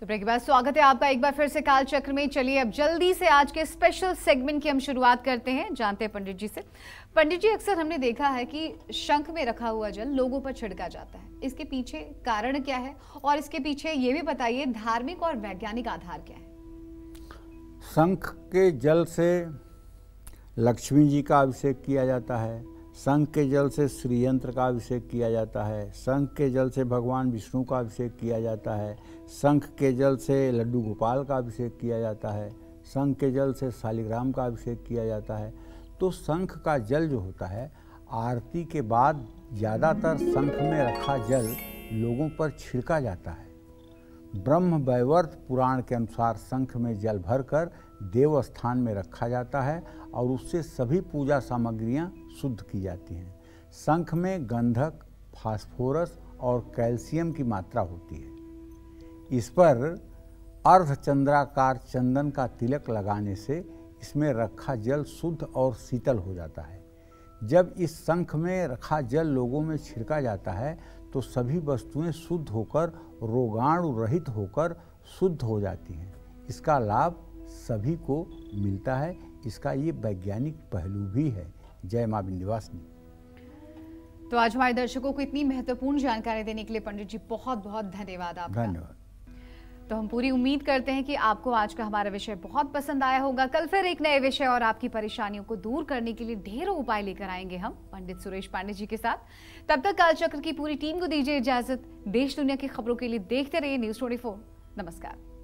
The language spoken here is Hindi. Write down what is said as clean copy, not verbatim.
तो ब्रेक के बाद स्वागत है आपका एक बार फिर से काल चक्र में। चलिए अब जल्दी से आज के स्पेशल सेगमेंट की हम शुरुआत करते हैं। जानते हैं पंडित जी से। पंडित जी, अक्सर हमने देखा है कि शंख में रखा हुआ जल लोगों पर छिड़का जाता है। इसके पीछे कारण क्या है और इसके पीछे ये भी बताइए धार्मिक और वैज्ञानिक आधार क्या है? शंख के जल से लक्ष्मी जी का अभिषेक किया जाता है, शंख के जल से श्रीयंत्र का अभिषेक किया जाता है, शंख के जल से भगवान विष्णु का अभिषेक किया जाता है, शंख के जल से लड्डू गोपाल का अभिषेक किया जाता है, शंख के जल से शालिग्राम का अभिषेक किया जाता है। तो शंख का जल जो होता है, आरती के बाद ज़्यादातर शंख में रखा जल लोगों पर छिड़का जाता है। ब्रह्म वैवर्त पुराण के अनुसार शंख में जल भरकर देव स्थान में रखा जाता है और उससे सभी पूजा सामग्रियां शुद्ध की जाती हैं। शंख में गंधक, फास्फोरस और कैल्शियम की मात्रा होती है। इस पर अर्धचंद्राकार चंदन का तिलक लगाने से इसमें रखा जल शुद्ध और शीतल हो जाता है। जब इस शंख में रखा जल लोगों में छिड़का जाता है तो सभी वस्तुएं शुद्ध होकर, रोगाणु रहित होकर शुद्ध हो जाती हैं। इसका लाभ सभी को मिलता है। इसका ये वैज्ञानिक पहलू भी है। जय मां विंध्यवासिनी। तो आज हमारे दर्शकों को इतनी महत्वपूर्ण जानकारी देने के लिए पंडित जी बहुत बहुत धन्यवाद आपका। धन्यवाद। तो हम पूरी उम्मीद करते हैं कि आपको आज का हमारा विषय बहुत पसंद आया होगा। कल फिर एक नए विषय और आपकी परेशानियों को दूर करने के लिए ढेरों उपाय लेकर आएंगे हम पंडित सुरेश पांडे जी के साथ। तब तक कालचक्र की पूरी टीम को दीजिए इजाजत। देश दुनिया की खबरों के लिए देखते रहिए News 24। नमस्कार।